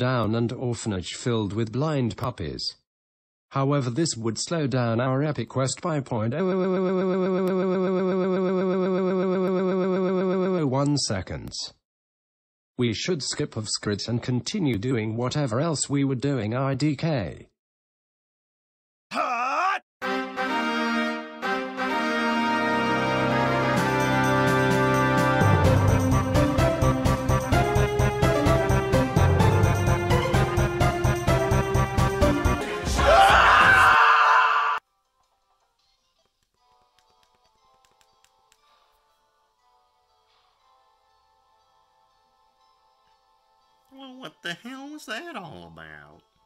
down an orphanage filled with blind puppies. However, this would slow down our epic quest by 0.1 seconds. We should skip off script and continue doing whatever else we were doing. IDK. Well, what the hell was that all about?